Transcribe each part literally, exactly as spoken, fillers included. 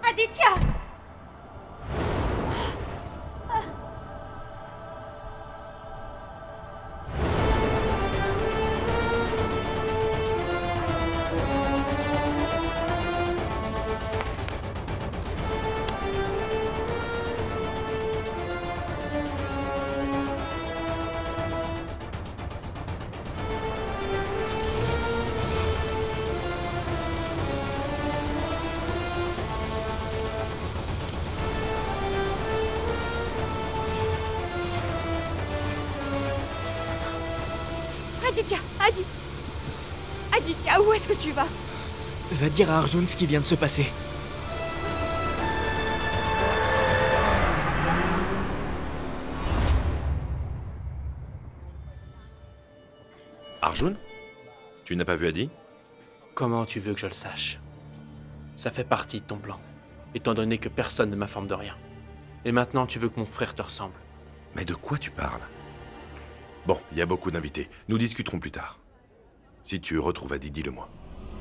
Aditya! Aditya, Adi... Aditya, où est-ce que tu vas? Va dire à Arjun ce qui vient de se passer. Arjun? Tu n'as pas vu Adi? Comment tu veux que je le sache? Ça fait partie de ton plan, étant donné que personne ne m'informe de rien. Et maintenant, tu veux que mon frère te ressemble. Mais de quoi tu parles? Bon, il y a beaucoup d'invités. Nous discuterons plus tard. Si tu retrouves Adi, dis-le-moi.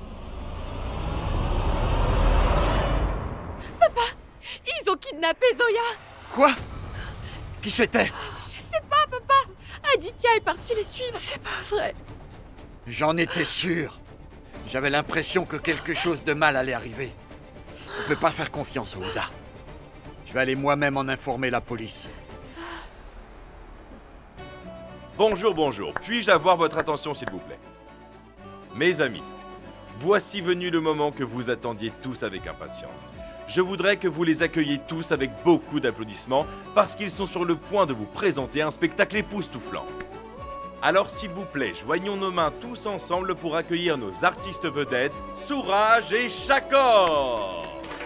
Papa! Ils ont kidnappé Zoya! Quoi? Qui c'était? Je sais pas, papa! Aditya est parti les suivre. C'est pas vrai. J'en étais sûr. J'avais l'impression que quelque chose de mal allait arriver. On ne peut pas faire confiance au Ouda. Je vais aller moi-même en informer la police. Bonjour, bonjour. Puis-je avoir votre attention, s'il vous plaît? Mes amis, voici venu le moment que vous attendiez tous avec impatience. Je voudrais que vous les accueilliez tous avec beaucoup d'applaudissements parce qu'ils sont sur le point de vous présenter un spectacle époustouflant. Alors s'il vous plaît, joignons nos mains tous ensemble pour accueillir nos artistes vedettes, Sooraj et Shakor.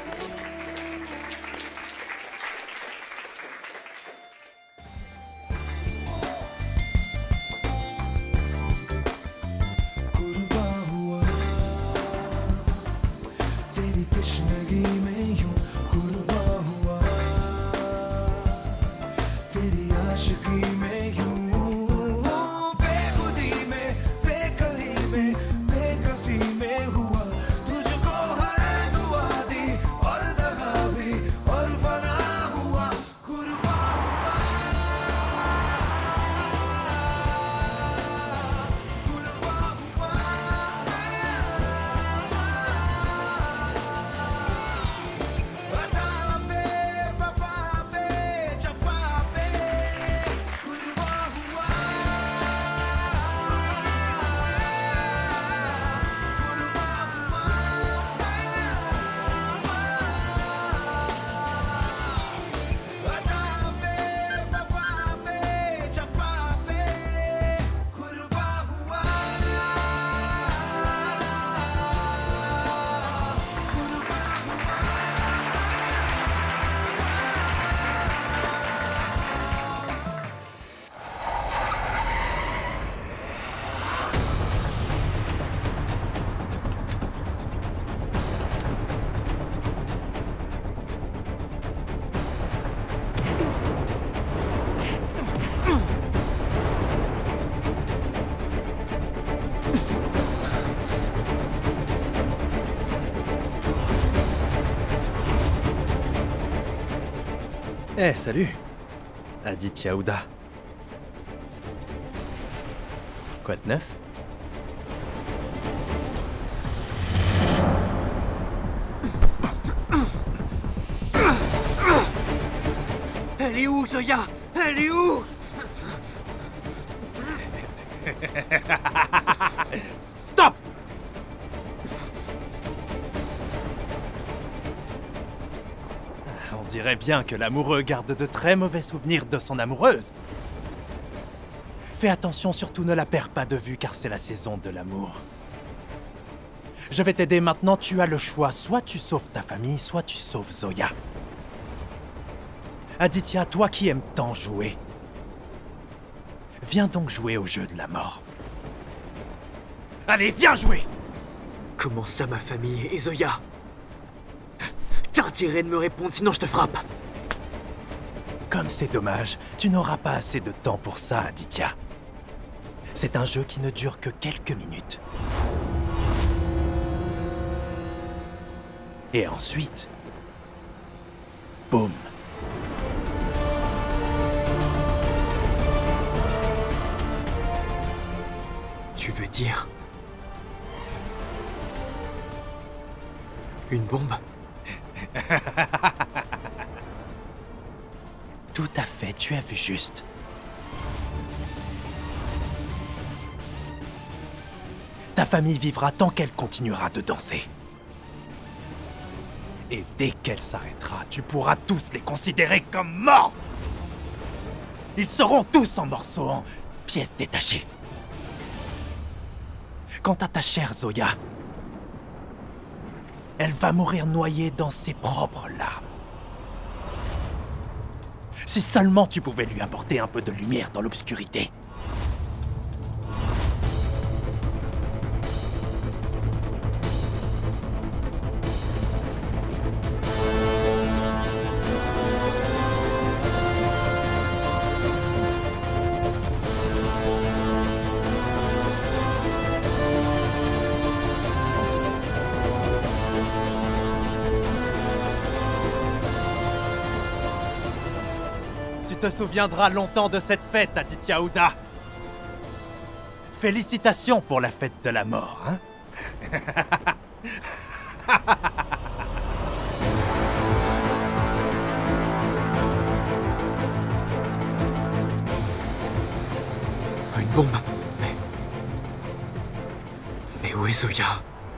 Eh, hey, salut! Aditya Ouda. Quoi de neuf? Elle est où, Zoya? Elle est où? Stop! On dirait bien que l'amoureux garde de très mauvais souvenirs de son amoureuse. Fais attention, surtout ne la perds pas de vue car c'est la saison de l'amour. Je vais t'aider maintenant, tu as le choix. Soit tu sauves ta famille, soit tu sauves Zoya. Aditya, toi qui aimes tant jouer, viens donc jouer au jeu de la mort. Allez, viens jouer! Comment ça, ma famille et Zoya? T'as intérêt de me répondre, sinon je te frappe. Comme c'est dommage, tu n'auras pas assez de temps pour ça, Aditya. C'est un jeu qui ne dure que quelques minutes. Et ensuite, baume. Tu veux dire... Une bombe? Tout à fait, tu as vu juste. Ta famille vivra tant qu'elle continuera de danser. Et dès qu'elle s'arrêtera, tu pourras tous les considérer comme morts. Ils seront tous en morceaux, en pièces détachées. Quant à ta chère Zoya, elle va mourir noyée dans ses propres larmes. Si seulement tu pouvais lui apporter un peu de lumière dans l'obscurité. Tu te souviendras longtemps de cette fête, Aditya Uda. Félicitations pour la fête de la mort, hein? Une bombe? Mais... Mais où est Zoya?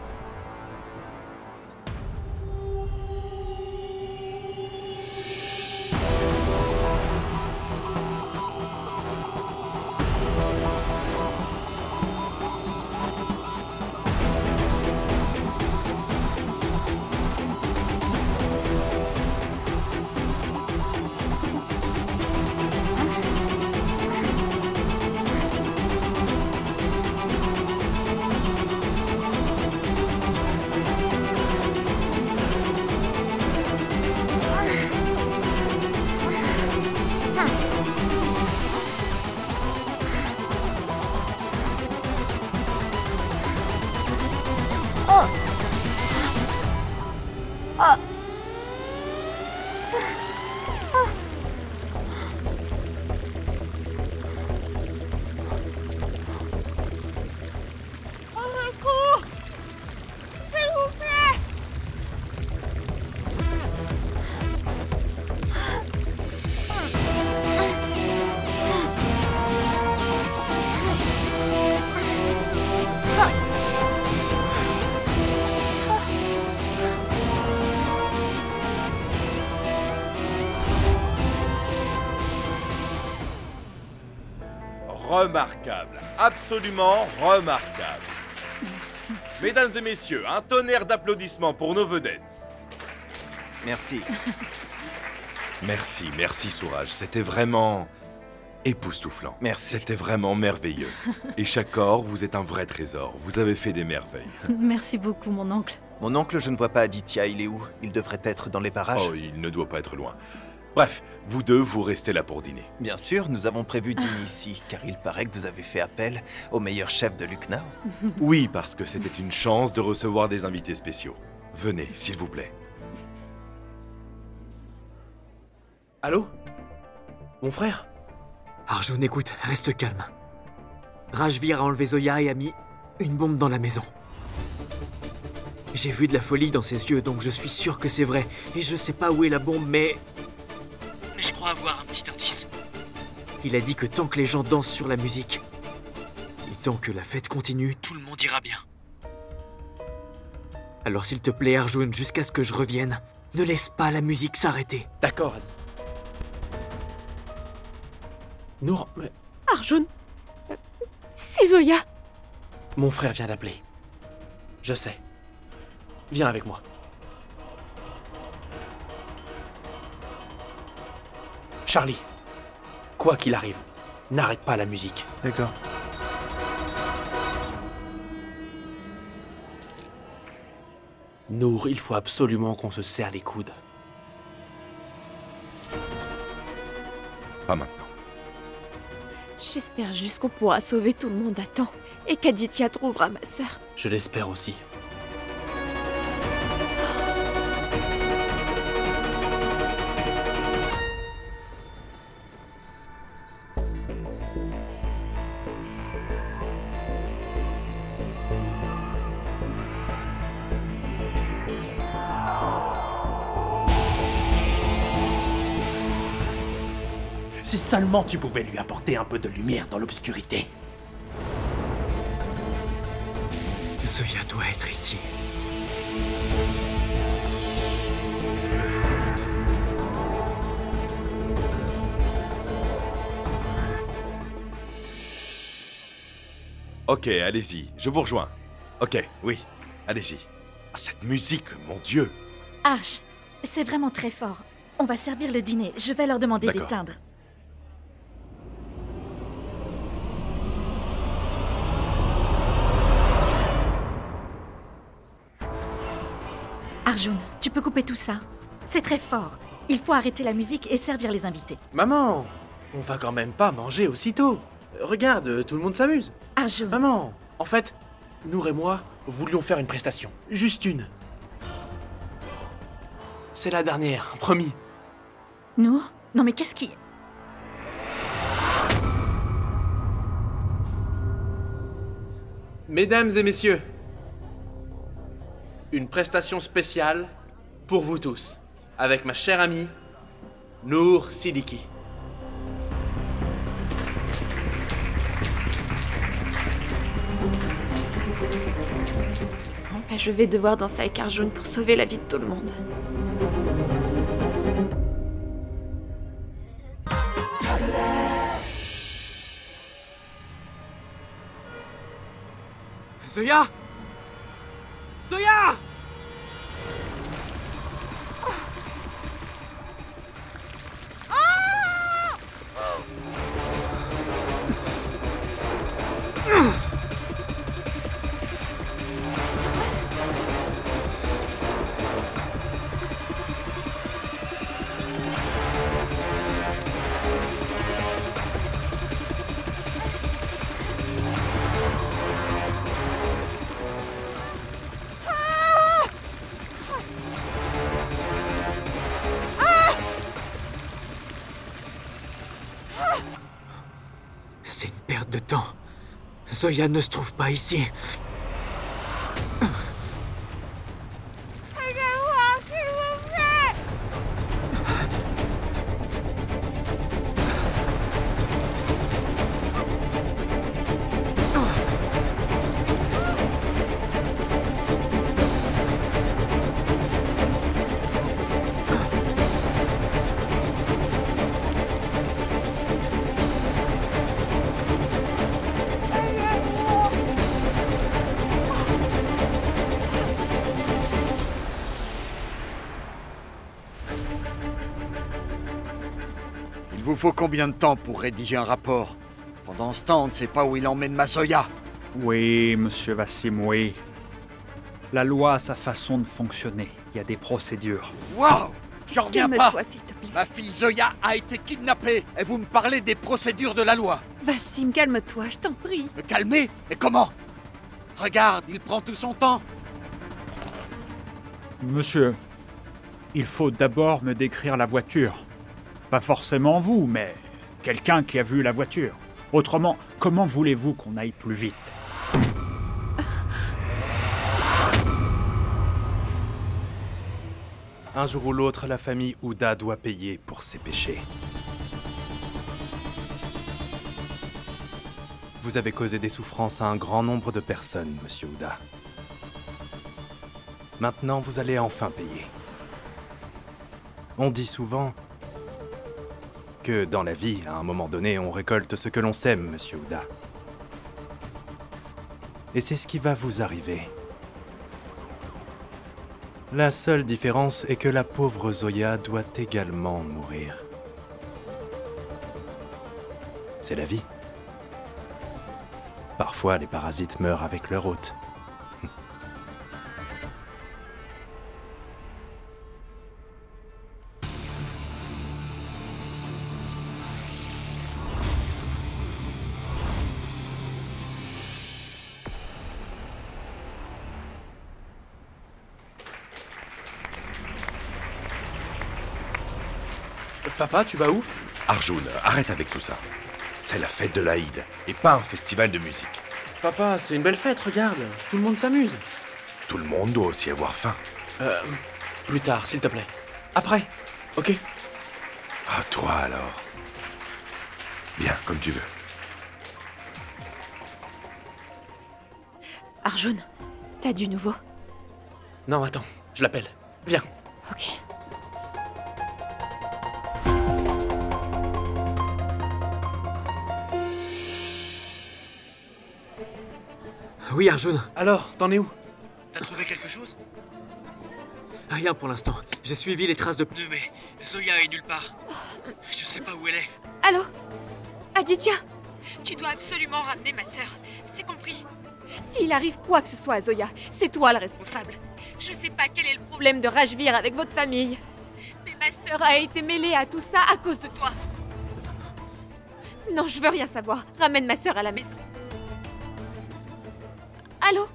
Remarquable, absolument remarquable. Mesdames et messieurs, un tonnerre d'applaudissements pour nos vedettes. Merci. Merci, merci Souraj, c'était vraiment époustouflant. Merci. C'était vraiment merveilleux. Et chaque corps, vous êtes un vrai trésor, vous avez fait des merveilles. Merci beaucoup, mon oncle. Mon oncle, je ne vois pas Aditya, il est où? Il devrait être dans les parages. Oh, il ne doit pas être loin. Bref, vous deux, vous restez là pour dîner. Bien sûr, nous avons prévu dîner ici, car il paraît que vous avez fait appel au meilleur chef de Lucknow. Oui, parce que c'était une chance de recevoir des invités spéciaux. Venez, s'il vous plaît. Allô? Mon frère? Arjun, écoute, reste calme. Rajvir a enlevé Zoya et a mis une bombe dans la maison. J'ai vu de la folie dans ses yeux, donc je suis sûr que c'est vrai. Et je sais pas où est la bombe, mais... Mais je crois avoir un petit indice. Il a dit que tant que les gens dansent sur la musique, et tant que la fête continue, tout le monde ira bien. Alors s'il te plaît, Arjun, jusqu'à ce que je revienne, ne laisse pas la musique s'arrêter. D'accord. Nour, mais... Arjun, euh, c'est Zoya. Mon frère vient d'appeler. Je sais. Viens avec moi. Charlie, quoi qu'il arrive, n'arrête pas la musique. D'accord. Nour, il faut absolument qu'on se serre les coudes. Pas maintenant. J'espère juste qu'on pourra sauver tout le monde à temps et qu'Aditya trouvera ma sœur. Je l'espère aussi. Si seulement tu pouvais lui apporter un peu de lumière dans l'obscurité. Zoya doit être ici. Ok, allez-y, je vous rejoins. Ok, oui, allez-y. Ah, cette musique, mon Dieu! Arch, c'est vraiment très fort. On va servir le dîner. Je vais leur demander D'accord. d'éteindre. Arjun, tu peux couper tout ça. C'est très fort. Il faut arrêter la musique et servir les invités. Maman, on va quand même pas manger aussitôt. Regarde, tout le monde s'amuse. Arjun, Maman, en fait, Nour et moi voulions faire une prestation. Juste une. C'est la dernière, promis. Nour? Non mais qu'est-ce qui... Mesdames et messieurs, une prestation spéciale pour vous tous, avec ma chère amie, Nour Siddiqui. Bon, bah, je vais devoir danser avec Arjun pour sauver la vie de tout le monde. Zoya! Zoya! C'est une perte de temps. Zoya ne se trouve pas ici. Il vous faut combien de temps pour rédiger un rapport? Pendant ce temps, on ne sait pas où il emmène ma Zoya. Oui, monsieur Vassim, oui. La loi a sa façon de fonctionner. Il y a des procédures. Waouh! J'en reviens pas! Calme-toi, s'il te plaît. Ma fille Zoya a été kidnappée et vous me parlez des procédures de la loi. Vassim, calme-toi, je t'en prie. Me calmer? Mais comment? Regarde, il prend tout son temps. Monsieur, il faut d'abord me décrire la voiture. Pas forcément vous, mais quelqu'un qui a vu la voiture. Autrement, comment voulez-vous qu'on aille plus vite? Un jour ou l'autre, la famille Ouda doit payer pour ses péchés. Vous avez causé des souffrances à un grand nombre de personnes, monsieur Ouda. Maintenant, vous allez enfin payer. On dit souvent que dans la vie, à un moment donné, on récolte ce que l'on sème, monsieur Ouda. Et c'est ce qui va vous arriver. La seule différence est que la pauvre Zoya doit également mourir. C'est la vie. Parfois, les parasites meurent avec leur hôte. Papa, tu vas où? Arjun, arrête avec tout ça. C'est la fête de l'Aïd, et pas un festival de musique. Papa, c'est une belle fête, regarde. Tout le monde s'amuse. Tout le monde doit aussi avoir faim. Euh, plus tard, s'il te plaît. Après, ok? Ah, toi alors. Bien, comme tu veux. Arjun, t'as du nouveau? Non, attends, je l'appelle. Viens. Ok. Oui, Arjun. Alors, t'en es où? T'as trouvé quelque chose? Rien pour l'instant. J'ai suivi les traces de pneus, mais Zoya est nulle part. Je sais pas où elle est. Allô? Aditya? Tu dois absolument ramener ma sœur. C'est compris? S'il arrive quoi que ce soit à Zoya, c'est toi le responsable. Je sais pas quel est le Problème problème. de Rajvir avec votre famille. Mais ma sœur A été mêlée à tout ça à cause de toi. Non, je veux rien savoir. Ramène ma sœur à la maison. Allô?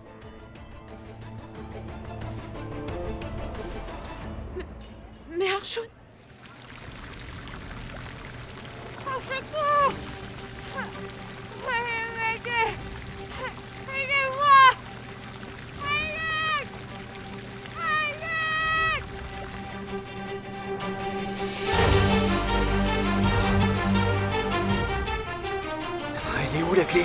Mais, mais Arjun? Au secours! Aidez! Aidez-moi! Aidez! Aidez! Elle est où la clé?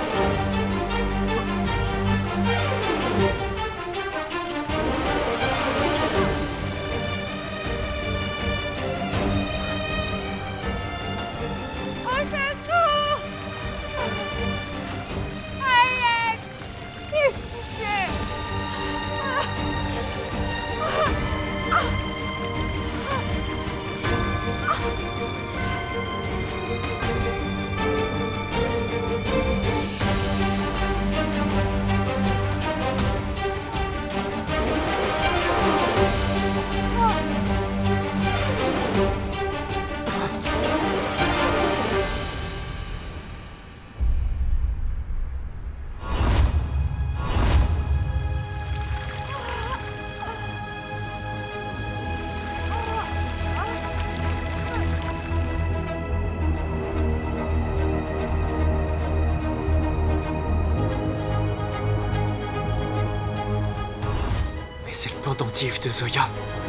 C'est le pendentif de Zoya.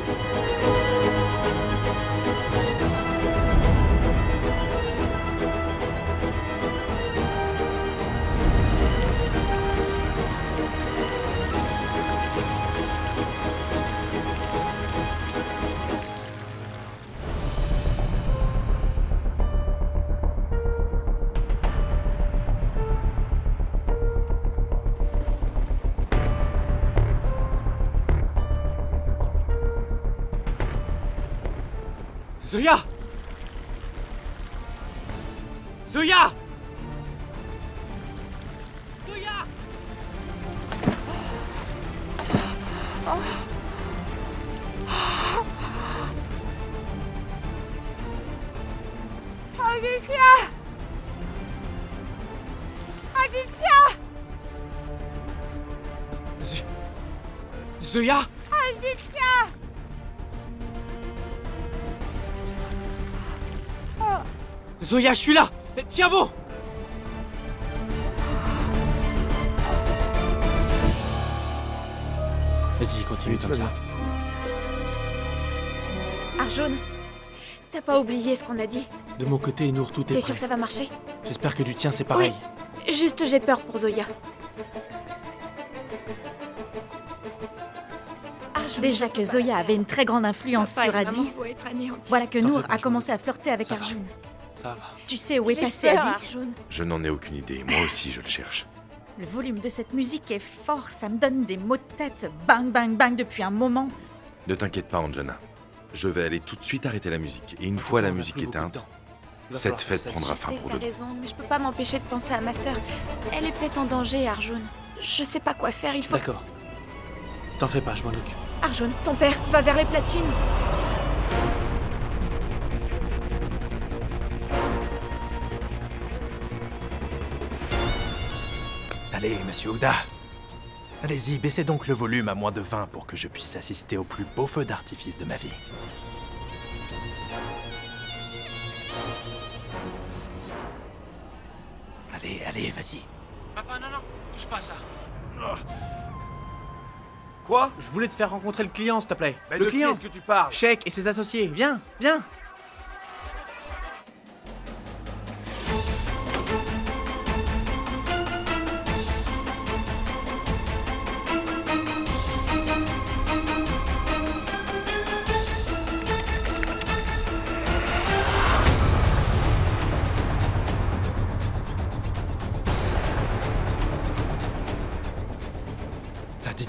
Zoya! Zoya! Zoya! Aditya! Aditya! Z- Zoya! Aditya! Zoya, je suis là! Tiens bon! Vas-y, continue comme ça. Arjun, t'as pas oublié ce qu'on a dit? De mon côté, Nour, tout est T'es prêt. sûr que ça va marcher? J'espère que du tien, c'est pareil. Oui, juste j'ai peur pour Zoya. Arjun, Déjà que Zoya avait une très grande influence Papa sur et Adi, maman vont être anéantis. voilà que T'en Nour fais pas, a je commencé m'en à flirter avec Ça va. Arjun. Ça va. Tu sais où est J'ai passé peur, Adi? Arjun. Je n'en ai aucune idée. Moi aussi, je le cherche. Le volume de cette musique est fort, ça me donne des maux de tête. Bang, bang, bang depuis un moment. Ne t'inquiète pas, Anjana. Je vais aller tout de suite arrêter la musique. Et une fois la musique éteinte, cette fête prendra fin Je sais, pour t'as de bon. raison, mais je peux pas m'empêcher de penser à ma sœur. Elle est peut-être en danger, Arjun. Je sais pas quoi faire, il faut... D'accord. T'en fais pas, je m'en occupe. Arjun, ton père va vers les platines. Allez, monsieur Ouda. Allez-y, baissez donc le volume à moins de vingt pour que je puisse assister au plus beau feu d'artifice de ma vie. Allez, allez, vas-y. Papa, non, non, touche pas à ça. Quoi? Je voulais te faire rencontrer le client, s'il te plaît. Mais le de qui client est-ce que tu parles? Sheik et ses associés. Viens, viens.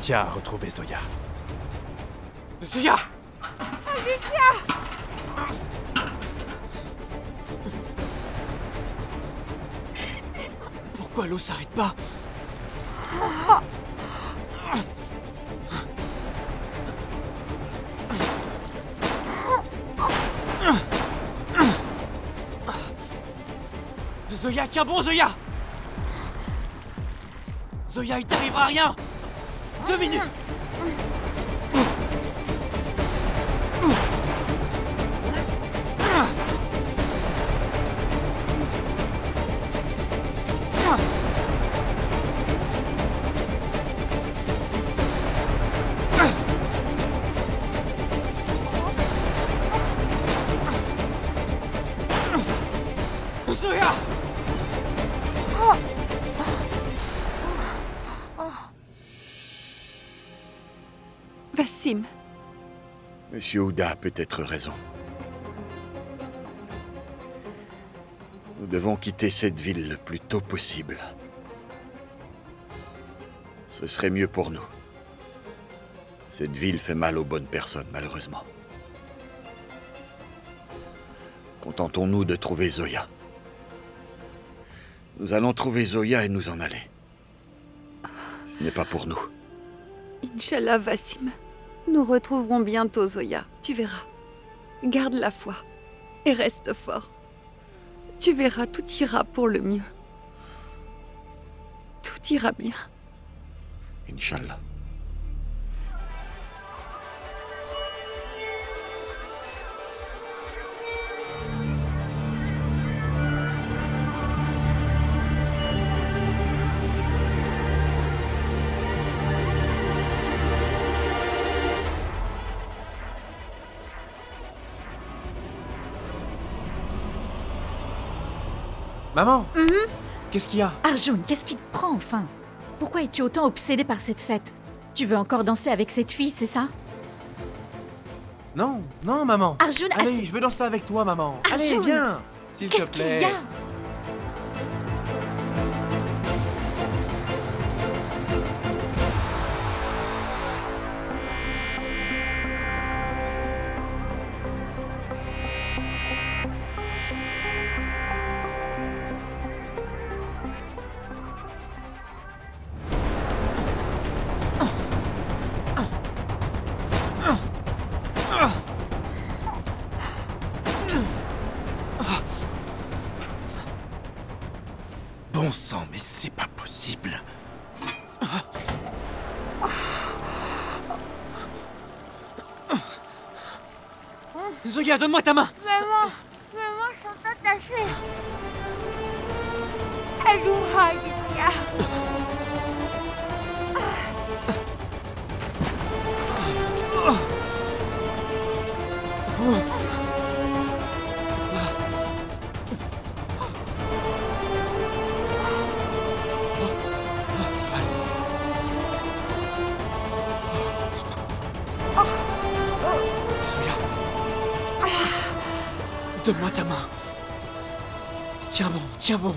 Aditya a retrouvé Zoya. Zoya! Aditya! Pourquoi l'eau s'arrête pas? Zoya, tiens bon, Zoya! Zoya, il t'arrivera rien! Deux minutes! Zoya! Vassim. Monsieur Ouda a peut-être raison. Nous devons quitter cette ville le plus tôt possible. Ce serait mieux pour nous. Cette ville fait mal aux bonnes personnes, malheureusement. Contentons-nous de trouver Zoya. Nous allons trouver Zoya et nous en aller. Ce n'est pas pour nous. Inch'Allah, Vassim. Nous retrouverons bientôt Zoya. Tu verras. Garde la foi. Et reste fort. Tu verras, tout ira pour le mieux. Tout ira bien. Inch'Allah. Maman, Mhm. qu'est-ce qu'il y a? Arjun, qu'est-ce qui te prend enfin? Pourquoi es-tu autant obsédé par cette fête? Tu veux encore danser avec cette fille, c'est ça? Non, non, maman. Arjun, allez, assez- je veux danser avec toi, maman. Arjun, allez, viens, s'il te Qu'est-ce qu'il plaît. y a? Bon sang, mais c'est pas possible. Zoya, donne-moi ta main! Maman, maman, je suis attachée. Aide-moi, Aditya. Zoya. Donne-moi ta main. Tiens bon, tiens bon.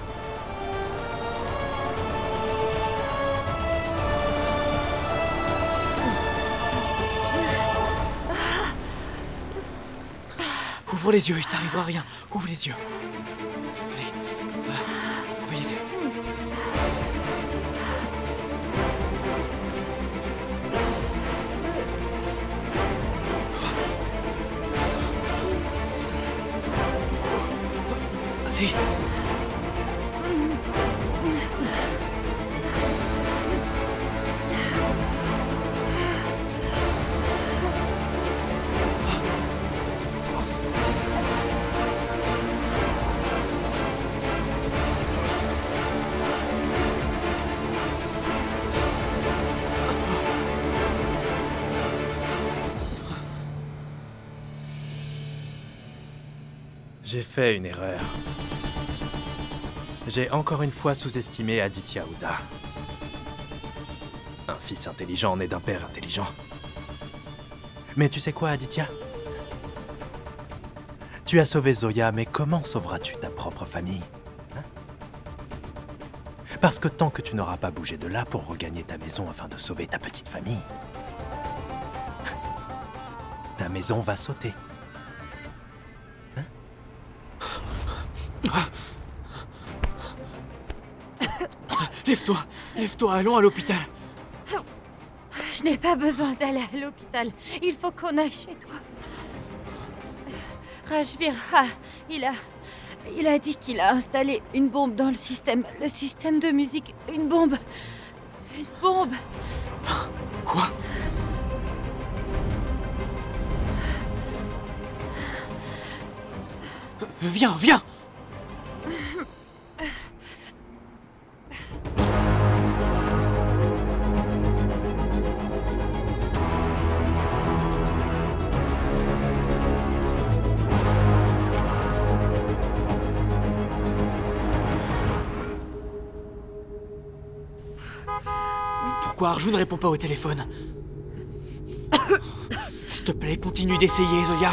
Ouvre les yeux, il t'arrivera rien. Ouvre les yeux. Allez, ah, on va y aller. Allez. J'ai fait une erreur. J'ai encore une fois sous-estimé Aditya Ouda. Un fils intelligent naît d'un père intelligent. Mais tu sais quoi, Aditya? Tu as sauvé Zoya, mais comment sauveras-tu ta propre famille, hein? Parce que tant que tu n'auras pas bougé de là pour regagner ta maison afin de sauver ta petite famille, ta maison va sauter. Hein? Lève-toi, lève-toi, allons à l'hôpital. Je n'ai pas besoin d'aller à l'hôpital. Il faut qu'on aille chez toi. Rajvir, ah, il a... Il a dit qu'il a installé une bombe dans le système. Le système de musique. Une bombe. Une bombe. Quoi? Viens, viens! Pourquoi Arjun ne répond pas au téléphone? S'il te plaît, continue d'essayer, Zoya.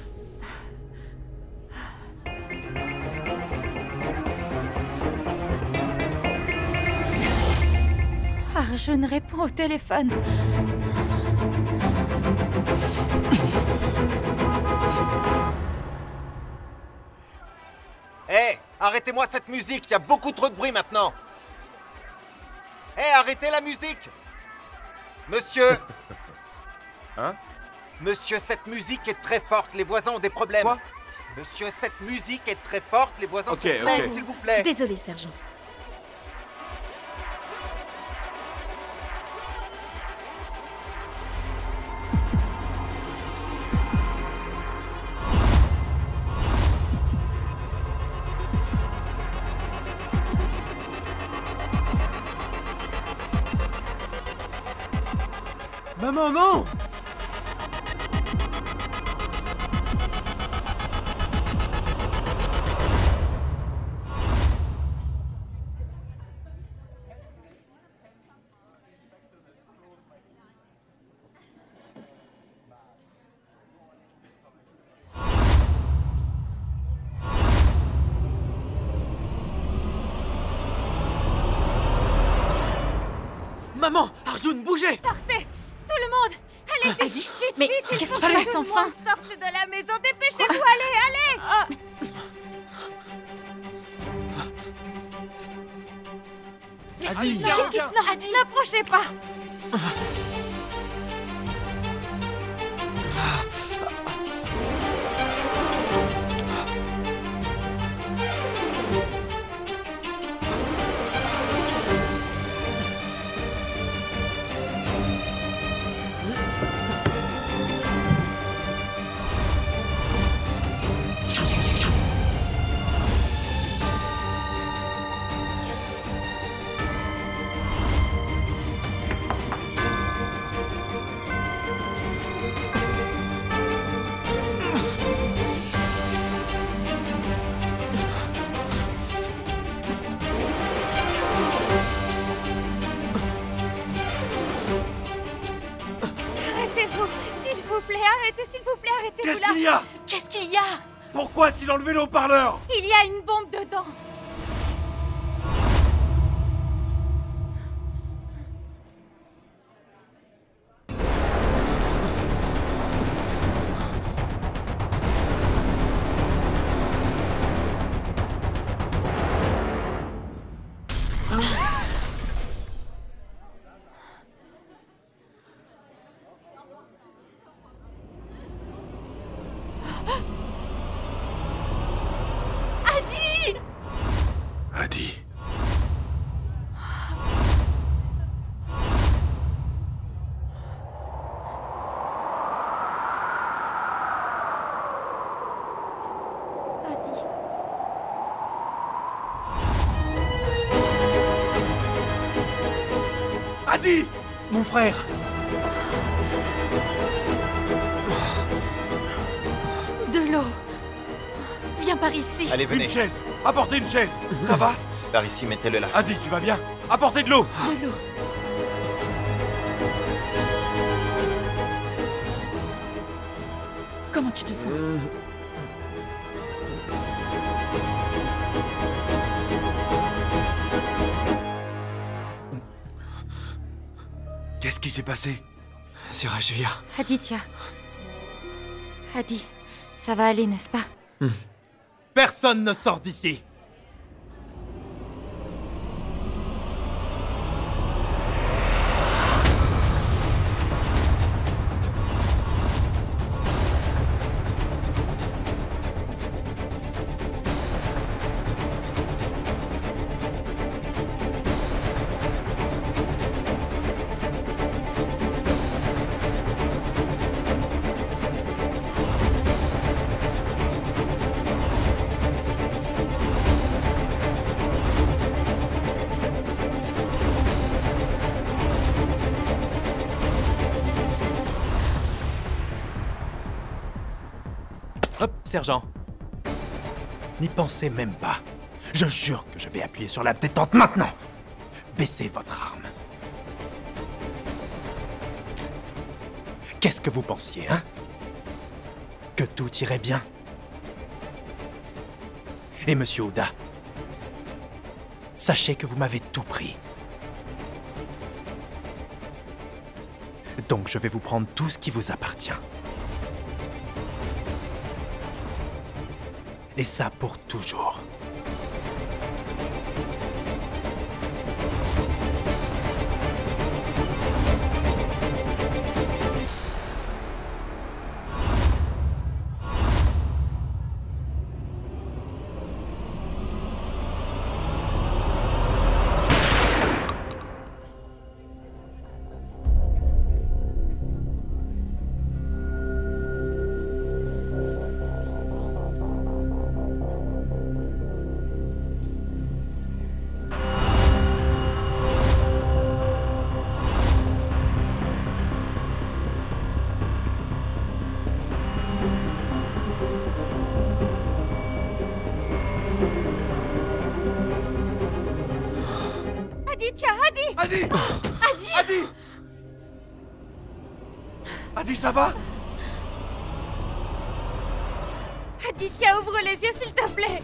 Arjun répond au téléphone. Hé, hey, arrêtez-moi cette musique, il y a beaucoup trop de bruit maintenant. Hé, hey, arrêtez la musique! Monsieur! Hein? Monsieur, cette musique est très forte, les voisins ont des problèmes. Quoi? Monsieur, cette musique est très forte, les voisins Ok, sont pleins, ok. s'il vous plaît. Désolé, sergent. Maman, non! Maman! Arjun, bougez! Sortez! Tout le monde! Allez, vite, vite, mais vite! qu'est-ce il qui faut se que passe tout le enfin? monde sorte de la maison! Dépêchez-vous! Allez, allez! Adi, Non, qu'est-ce qui... Non, Adi, n'approchez pas! Arrêtez-vous! S'il vous plaît, arrêtez, s'il vous plaît, arrêtez-vous là! Qu'est-ce qu'il y a? Qu'est-ce qu'il y a? Pourquoi a-t-il enlevé le haut-parleur? Il y a une bombe dedans! Adi! Adi. Adi. Adi! Mon frère! De l'eau. Viens par ici. Allez, venez. Une chaise! Apportez une chaise! Ça va? Par ici, mettez-le là. Adi, tu vas bien? Apportez de l'eau! De l'eau. Comment tu te sens? qui s'est passé? C'est Rajvir. Aditya. Adi, ça va aller, n'est-ce pas? hmm. Personne ne sort d'ici. Hop, sergent. N'y pensez même pas. Je jure que je vais appuyer sur la détente maintenant. Baissez votre arme. Qu'est-ce que vous pensiez, hein? Que tout irait bien? Et monsieur Ouda, sachez que vous m'avez tout pris. Donc je vais vous prendre tout ce qui vous appartient. Et ça pour toujours. Aditya, Adi! Adi! Adi! Adi! Adi, ça va? Aditya, ouvre les yeux, s'il te plaît!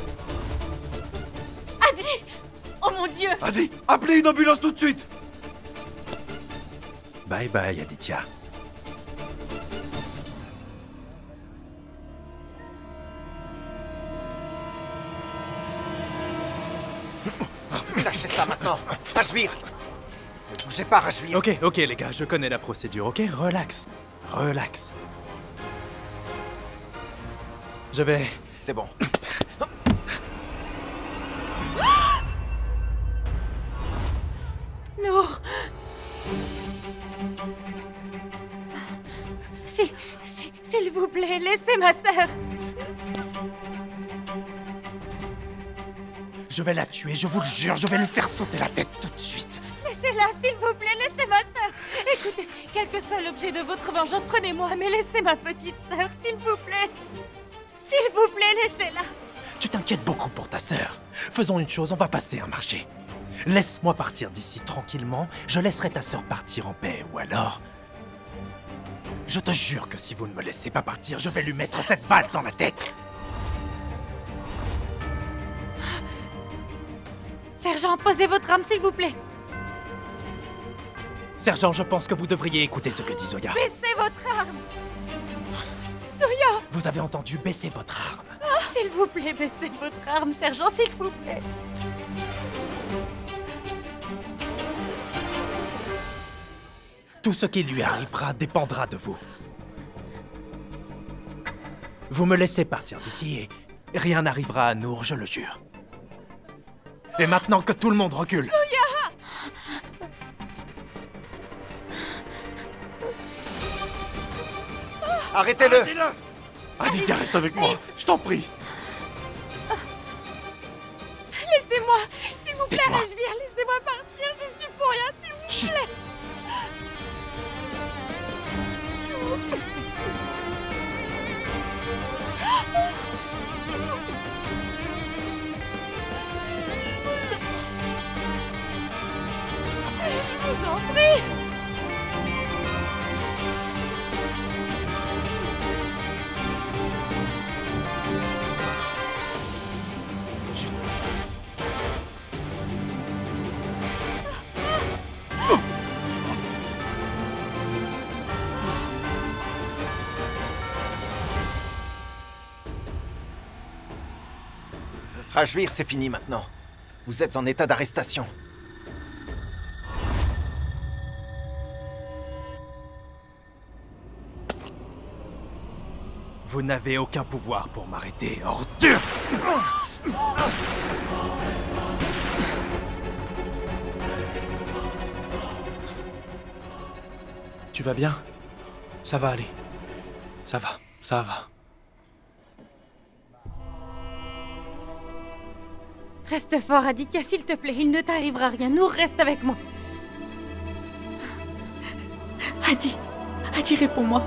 Adi! Oh mon Dieu! Adi, appelez une ambulance tout de suite! Bye bye, Aditya. Lâchez ça maintenant! Rajvir! Ne bougez pas, Rajvir! Ok, ok les gars, je connais la procédure, ok? Relax. Relax. Je vais... C'est bon. Nour! Si, si, s'il vous plaît, laissez ma sœur! Je vais la tuer, je vous le jure, je vais lui faire sauter la tête tout de suite. Laissez-la, s'il vous plaît, laissez ma sœur! Écoutez, quel que soit l'objet de votre vengeance, prenez-moi, mais laissez ma petite sœur, s'il vous plaît! S'il vous plaît, laissez-la! Tu t'inquiètes beaucoup pour ta sœur. Faisons une chose, on va passer un marché. Laisse-moi partir d'ici tranquillement, je laisserai ta sœur partir en paix, ou alors... Je te jure que si vous ne me laissez pas partir, je vais lui mettre cette balle dans la tête. Sergent, posez votre arme, s'il vous plaît! Sergent, je pense que vous devriez écouter ce que dit Zoya. Baissez votre arme! Zoya! Vous avez entendu, baissez votre arme. Oh, s'il vous plaît, baissez votre arme, sergent, s'il vous plaît! Tout ce qui lui arrivera dépendra de vous. Vous me laissez partir d'ici et rien n'arrivera à Nour, je le jure. Et maintenant que tout le monde recule. Zoya! Arrêtez-le! Arrêtez-le! Aditya, reste avec moi, je t'en prie. Laissez-moi! S'il vous plaît, Rajvir, laissez-moi partir, j'y suis pour rien, s'il vous Chut. plaît! S'il vous plaît. S'il vous plaît. Je vous en prie! Rajvir, c'est fini maintenant. Vous êtes en état d'arrestation. Vous n'avez aucun pouvoir pour m'arrêter, ordure! Tu vas bien? Ça va aller. Ça va, ça va. Reste fort, Aditya, s'il te plaît. Il ne t'arrivera rien. Nous, reste avec moi. Adi, Adi, réponds-moi.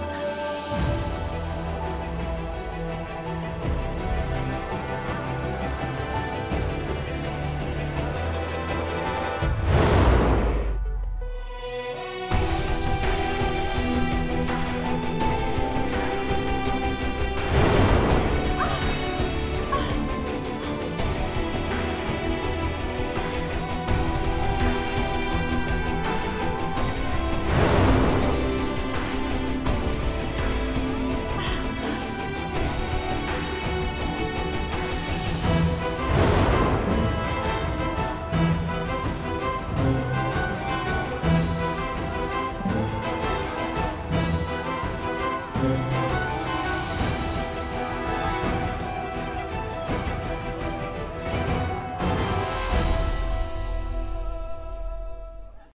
Thank you.